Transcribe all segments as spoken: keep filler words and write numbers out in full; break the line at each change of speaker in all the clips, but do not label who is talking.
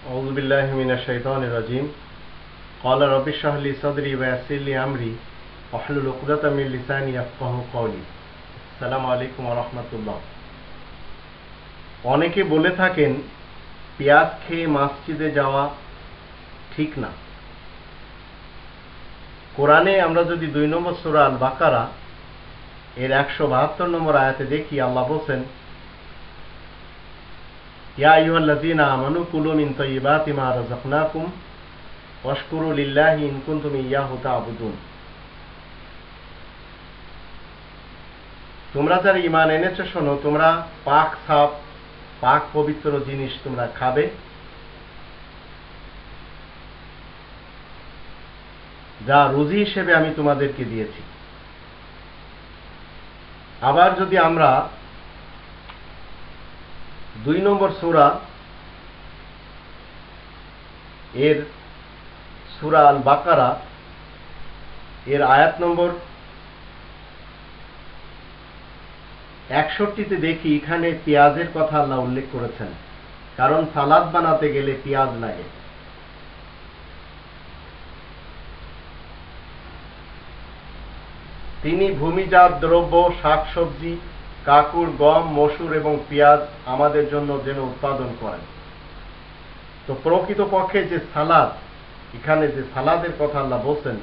أعوذ بالله من الشيطان الرجيم قال رب اشرح لي صدري ويسر لي أمري واحلل عقدة من لساني يفقهوا قولي السلام عليكم ورحمة الله। অনেকে বলে থাকেন পেঁয়াজ খেয়ে মসজিদে যাওয়া ঠিক না। কোরআনে আমরা যদি দুই নম্বর সূরা আল বাকারা এর একশো বাহাত্তর নম্বর আয়াতে দেখি, আল্লাহ বলেন, ইয়া আইয়ুহাল্লাযীনা আমানু কুলু মিন তাইয়্যিবাতি মা রাযাকনাকুম ওয়াশকুরু লিল্লাহি ইন কুনতুম ইয়্যাহু তা'বুদুন। তোমরা যারা ঈমান এনেছো শোনো, তোমরা পাক সাফ পাক পবিত্র জিনিস তোমরা খাবে, যা রুজি হিসেবে আমি তোমাদেরকে দিয়েছি। আবার যদি আমরা দুই নম্বর সূরা এর সূরা আল বাকারা এর আয়াত নম্বর একষট্টিতে দেখি, এখানে পেঁয়াজের কথা আল্লাহ উল্লেখ করেছেন, কারণ সালাদ বানাতে গেলে পেঁয়াজ লাগে। তিনি ভূমিজাত দ্রব্য শাকসবজি কাকুর গম মসুর এবং পেঁয়াজ আমাদের জন্য যেন উৎপাদন করেন। তো প্রকৃতপক্ষে যে সালাদ, এখানে যে সালাদের কথা আল্লাহ বলছেন,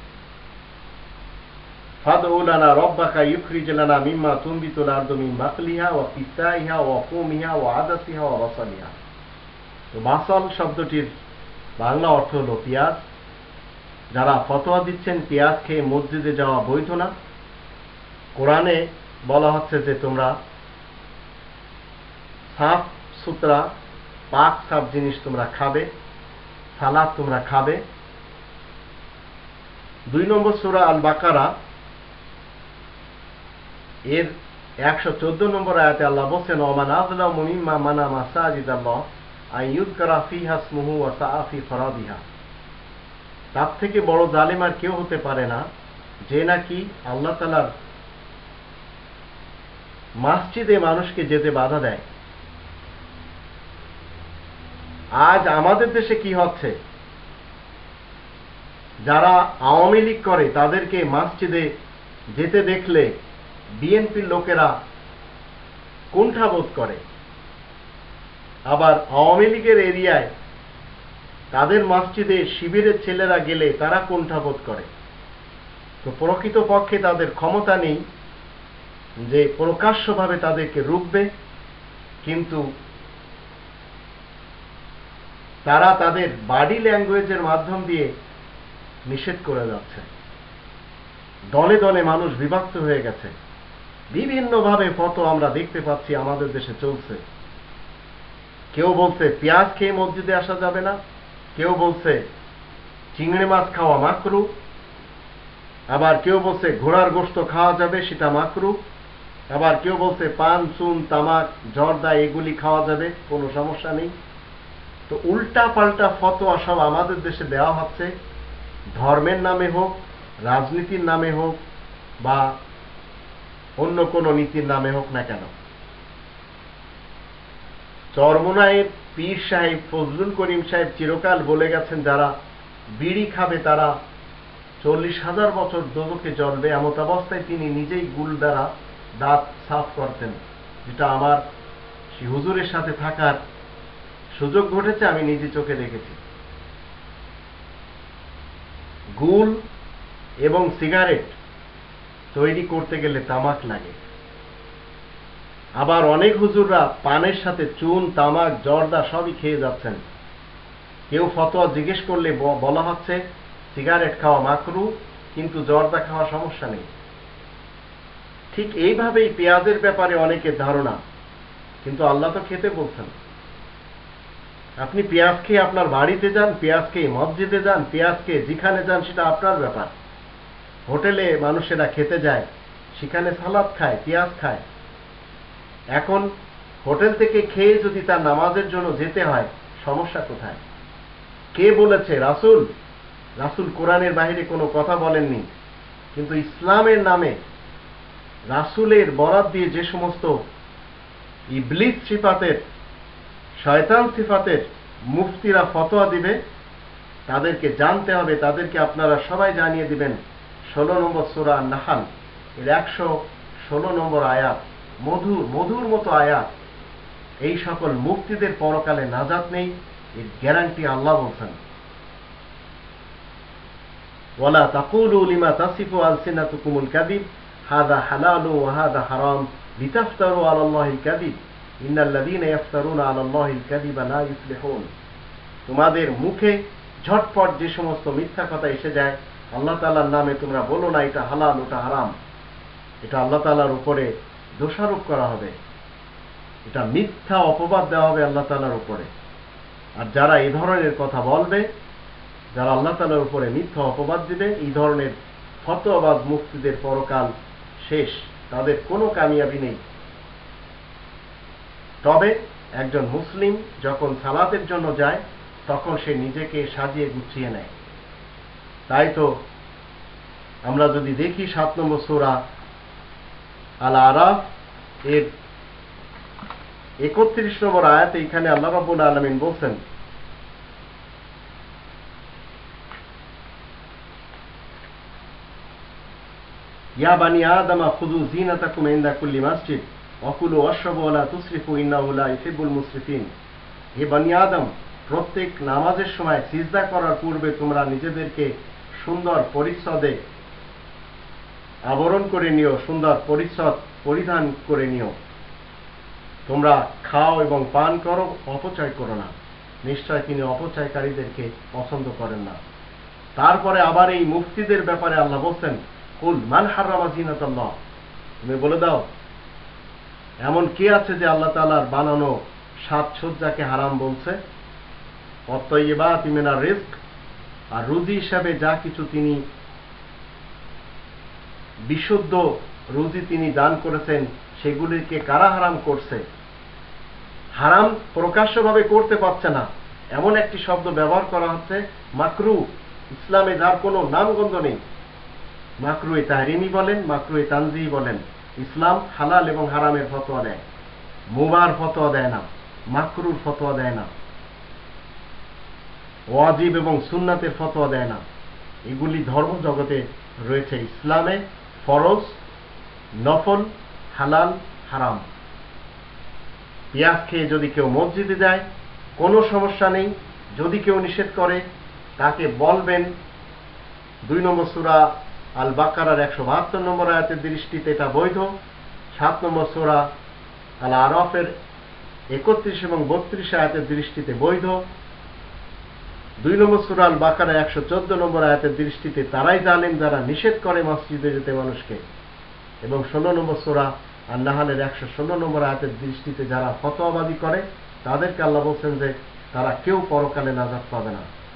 ফাদউ লানা রাব্বাকা ইউখরিজ লানা মিম্মা তুনবিতুল আরদু মিন বাকলিহা ওয়া কিসাইহা ওয়া কুমিহা ওয়া আদাসিহা ওয়া বাসালিহা। তো বাসাল শব্দটির বাংলা অর্থ হলো পেঁয়াজ। যারা ফতোয়া দিচ্ছেন পেঁয়াজ খেয়ে মসজিদে যাওয়া বৈধ না, কোরআনে বলা হচ্ছে যে তোমরা সাফ সুতরা পাক সাফ জিনিস তোমরা খাবে, সালাদ তোমরা খাবে। দুই নম্বর সূরা আল বাকারা এর একশো চোদ্দ নম্বর আয়াতে আল্লাহ বলছেন, ওমান আযলামু মিম্মা মানা মাসাজিদাল্লাহ আন ইউযকারা ফিহা ইসমুহু ওয়া সাআ ফি ফরাদিহা। তার থেকে বড় জালেম আর কেউ হতে পারে না, যে নাকি আল্লাহ তাআলার মসজিদে মানুষকে যেতে বাধা দেয়। আজ আমাদের দেশে কি হচ্ছে, যারা আওয়ামী লীগ করে তাদেরকে মসজিদে যেতে দেখলে বিএনপির লোকেরা কুণ্ঠাবোধ করে, আবার আওয়ামী লীগের এরিয়ায় তাদের মসজিদে শিবিরের ছেলেরা গেলে তারা কুণ্ঠাবোধ করে। তো প্রকৃতপক্ষে তাদের ক্ষমতা নেই যে প্রকাশ্যভাবে তাদেরকে রুখবে, কিন্তু তারা তাদের বডি ল্যাঙ্গুয়েজের মাধ্যম দিয়ে নিষেধ করে যাচ্ছে। দলে দলে মানুষ বিভক্ত হয়ে গেছে, বিভিন্নভাবে ফতোয়া আমরা দেখতে পাচ্ছি আমাদের দেশে চলছে। কেউ বলছে পেঁয়াজ খেয়ে মসজিদে আসা যাবে না, কেউ বলছে চিংড়ি মাছ খাওয়া মাকরু, আবার কেউ বলছে ঘোড়ার গোশত খাওয়া যাবে, সেটা মাকরু, আবার কেউ বলছে পান চুন তামাক জর্দা এগুলি খাওয়া যাবে, কোনো সমস্যা নেই। তো উল্টা পাল্টা ফতোয়া সব আমাদের দেশে দেওয়া হচ্ছে, ধর্মের নামে হোক, রাজনীতির নামে হোক, বা অন্য কোনো নীতির নামে হোক না কেন। চরমোনাইয়ের পীর সাহেব ফজলুল করিম সাহেব চিরকাল বলে গেছেন, যারা বিড়ি খাবে তারা চল্লিশ হাজার বছর দোজখে জ্বলবে। এমত অবস্থায় তিনি নিজেই গুল দ্বারা দাঁত সাফ করতেন, যেটা আমার সেই হুজুরের সাথে থাকার সুযোগ ঘটেছে, আমি নিজে চোখে দেখেছি। গুল এবং সিগারেট তৈরি করতে গেলে তামাক লাগে। আবার অনেক হুজুররা পানের সাথে চুন তামাক জর্দা সবই খেয়ে যাচ্ছেন। কেউ ফতোয়া জিজ্ঞেস করলে বলা হচ্ছে সিগারেট খাওয়া মাকরু, কিন্তু জর্দা খাওয়া সমস্যা নেই। ঠিক এইভাবেই পেঁয়াজের ব্যাপারে অনেকের ধারণা, কিন্তু আল্লাহ তো খেতে বলছেন। আপনি পেঁয়াজ খেয়ে আপনার বাড়িতে যান, পেঁয়াজ খেয়ে মসজিদে যান, পেঁয়াজ খেয়ে যেখানে যান সেটা আপনার ব্যাপার। হোটেলে মানুষেরা খেতে যায়, সেখানে সালাদ খায়, পেঁয়াজ খায়। এখন হোটেল থেকে খেয়ে যদি তার নামাজের জন্য যেতে হয়, সমস্যা কোথায়? কে বলেছে? রাসূল। রাসূল কোরআনের বাইরে কোনো কথা বলেননি, কিন্তু ইসলামের নামে রাসূলের বরাত দিয়ে যে সমস্ত ইবলিস সিফাতের শয়তান সিফাতের মুফতিরা ফতোয়া দিবে, তাদেরকে জানতে হবে, তাদেরকে আপনারা সবাই জানিয়ে দিবেন। ষোলো নম্বর সূরা নাহাল এর একশো ষোলো নম্বর আয়াত, মধুর মধুর মতো আয়াত। এই সকল মুফতিদের পরকালে নাজাত নেই, এর গ্যারান্টি আল্লাহ বলছেন। ওয়ালা তাকুলু লিমা তাসিফু আলসিনাতুকুমুল কাযিব হাযা হালালু ওয়া হাযা হারাম লিতাফতারু আলাল্লাহিল কাযিব ইন্নাল্লাযীনা ইফতারুনা আলাল্লাহিল কাযিবা লা ইফলিহুন। তোমাদের মুখে ঝটপট যে সমস্ত মিথ্যা কথা এসে যায়, আল্লাহ তাআলার নামে তোমরা বলো না এটা হালাল ওটা হারাম, এটা আল্লাহ তাআলার উপরে দোষারোপ করা হবে, এটা মিথ্যা অপবাদ দেওয়া হবে আল্লাহ তাআলার উপরে। আর যারা এই ধরনের কথা বলবে, যারা আল্লাহ তাআলার উপরে মিথ্যা অপবাদ দিবে, এই ধরনের ফতোয়াবাজ মুফতিদের পরকাল শেষ, তাদের কোনো কামিয়াবি নেই। তবে একজন মুসলিম যখন সালাতের জন্য যায় তখন সে নিজেকে সাজিয়ে গুছিয়ে নেয়। তাই তো আমরা যদি দেখি সাত নম্বর সূরা আল আরাফ এর একত্রিশ নম্বর আয়াতে এখানে আল্লাহ রাব্বুল আলামিন বলছেন, ইয়া বানি আদম খুযু যিনাতাকুম ইনদা কুল্লি মাসজিদ ওয়া কুলু ওয়াশরাবু ওয়া লা তুসরিফু ইন্নাহু লা ইউহিব্বুল মুসরিফিন। হে বানি আদম, প্রত্যেক নামাজের সময় সিজদা করার পূর্বে তোমরা নিজেদেরকে সুন্দর পরিচ্ছদে আবরণ করে নিও, সুন্দর পরিচ্ছদ পরিধান করে নিও। তোমরা খাও এবং পান করো, অপচয় করো না, নিশ্চয় তিনি অপচয়কারীদেরকে পছন্দ করেন না। তারপরে আবার এই মুফতিদের ব্যাপারে আল্লাহ বলছেন, কুল মান হারামা যিনাতাল্লাহ, তুমি বলে দাও এমন কে আছে যে আল্লাহ তাআলার বানানো সাজসজ্জাকে হারাম বলছে। অত্তয়্যিবাতি মিনার রিজক, আর রুজি হিসাবে যা কিছু তিনি বিশুদ্ধ রুজি তিনি দান করেছেন সেগুলিকে কারা হারাম করছে? হারাম প্রকাশ্যভাবে করতে পারছে না এমন একটি শব্দ ব্যবহার করা হচ্ছে, মাকরু। ইসলামে যার কোনো নামগন্ধ নেই। মাকরুয়ে তাহরিমি বলেন, মাকরুয়ে তানজিহি বলেন, ইসলাম হালাল এবং হারামের ফতোয়া দেয়, মুবার ফতোয়া দেয় না, মাকরুর ফতোয়া দেয় না, ওয়াজিব এবং সুন্নাতের ফতোয়া দেয় না। এগুলি ধর্ম জগতে রয়েছে। ইসলামে ফরজ, নফল, হালাল, হারাম। পেঁয়াজ খেয়ে যদি কেউ মসজিদে যায় কোনো সমস্যা নেই। যদি কেউ নিষেধ করে তাকে বলবেন, দুই নম্বর সূরা আল বাকারার একশো বাহাত্তর নম্বর আয়াতের দৃষ্টিতে এটা বৈধ। সাত নম্বর সূরা আল আরাফের একত্রিশ এবং বত্রিশ আয়াতের দৃষ্টিতে বৈধ। দুই নম্বর সূরা আল বাকারার একশো চোদ্দ নম্বর আয়াতের দৃষ্টিতে তারাই জালেম যারা নিষেধ করে মসজিদে যেতে মানুষকে। এবং ষোলো নম্বর সূরা আর নাহালের একশো ষোলো নম্বর আয়াতের দৃষ্টিতে যারা ফতোয়াবাদী করে তাদেরকে আল্লাহ বলছেন যে তারা কেউ পরকালে নাজাত পাবে না।